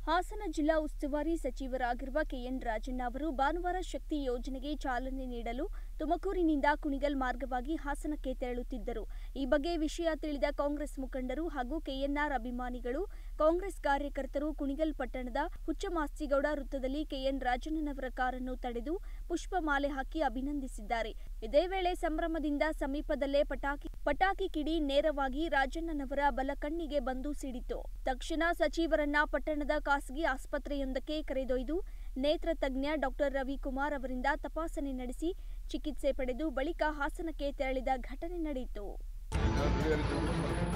ಹಾಸನ ಜಿಲ್ಲಾ ಉಸ್ತುವಾರಿ ಸಚಿವರಾಗಿರುವ ಕೆಎನ್ ರಾಜಣ್ಣ ಅವರು ಭಾನುವಾರ ಶಕ್ತಿ ಯೋಜನೆಗೆ ಚಾಲನೆ ನೀಡಲು ತುಮಕೂರಿನಿಂದ ಕುಣಿಗಲ್ ಮಾರ್ಗವಾಗಿ ಹಾಸನಕ್ಕೆ ತೆರಳುತ್ತಿದ್ದರು. ಈ ಬಗ್ಗೆ ವಿಷಯ ತಿಳಿದ ಕಾಂಗ್ರೆಸ್ ಮುಖಂಡರು ಹಾಗೂ ಕೆಎನ್ಆರ್ ಅಭಿಮಾನಿಗಳು, ಕಾಂಗ್ರೆಸ್ ಕಾರ್ಯಕರ್ತರು ಕುಣಿಗಲ್ ಪಟ್ಟಣದ ಹುಚ್ಚಮಾಸ್ತಿಗೌಡ ವೃತ್ತದಲ್ಲಿ ಕೆಎನ್ ರಾಜಣ್ಣನವರ ಕಾರನ್ನು ತಡೆದು ಪುಷ್ಪ ಮಾಲೆ ಹಾಕಿ ಅಭಿನಂದಿಸಿದ್ದಾರೆ. ಇದೇ ವೇಳೆ ಸಂಭ್ರಮದಿಂದ ಸಮೀಪದಲ್ಲೇ ಪಟಾಕಿ ಕಿಡಿ ನೇರವಾಗಿ ರಾಜಣ್ಣನವರ ಬಲ ಕಣ್ಣಿಗೆ ಬಂದು ಸಿಡಿತು. ತಕ್ಷಣ ಸಚಿವರನ್ನ ಪಟ್ಟಣದ ಖಾಸಗಿ ಆಸ್ಪತ್ರೆಯೊಂದಕ್ಕೆ ಕರೆದೊಯ್ದು ನೇತ್ರ ತಜ್ಞ ಡಾಕ್ಟರ್ ರವಿಕುಮಾರ್ ಅವರಿಂದ ತಪಾಸಣೆ ನಡೆಸಿ ಚಿಕಿತ್ಸೆ ಪಡೆದು ಬಳಿಕ ಹಾಸನಕ್ಕೆ ತೆರಳಿದ ಘಟನೆ ನಡೆಯಿತು.